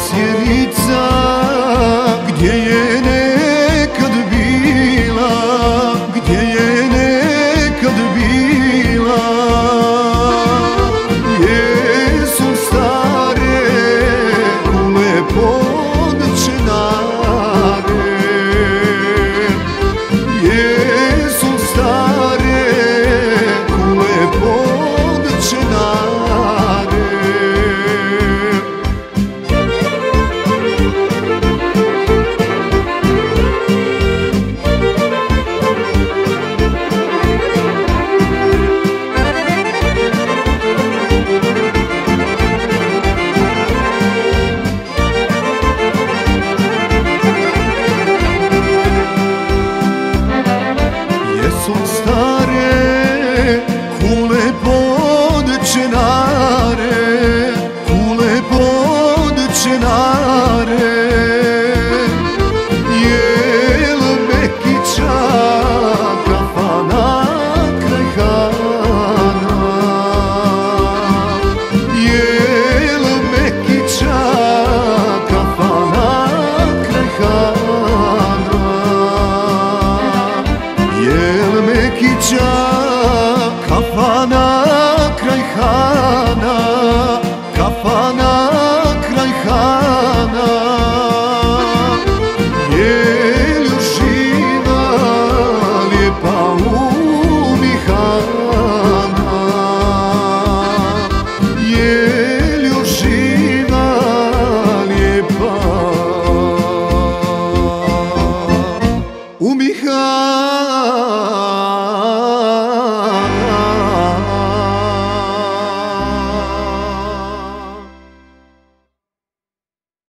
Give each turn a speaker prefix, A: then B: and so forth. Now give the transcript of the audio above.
A: Sjenica gdje je nekad bila, gdje je nekad bila, jesu stare kule podčenare, jesu stare kule podčenare. Jesu stare kule podčenare, kule podčenare, jel Mekića kafana kraj Hana, jel Mekića kafana kraj Hana, jel Mekića kafana kraj Hana, kafana kraj Hana, jel još živa lijepa Umihana, jel još živa lijepa Umihana.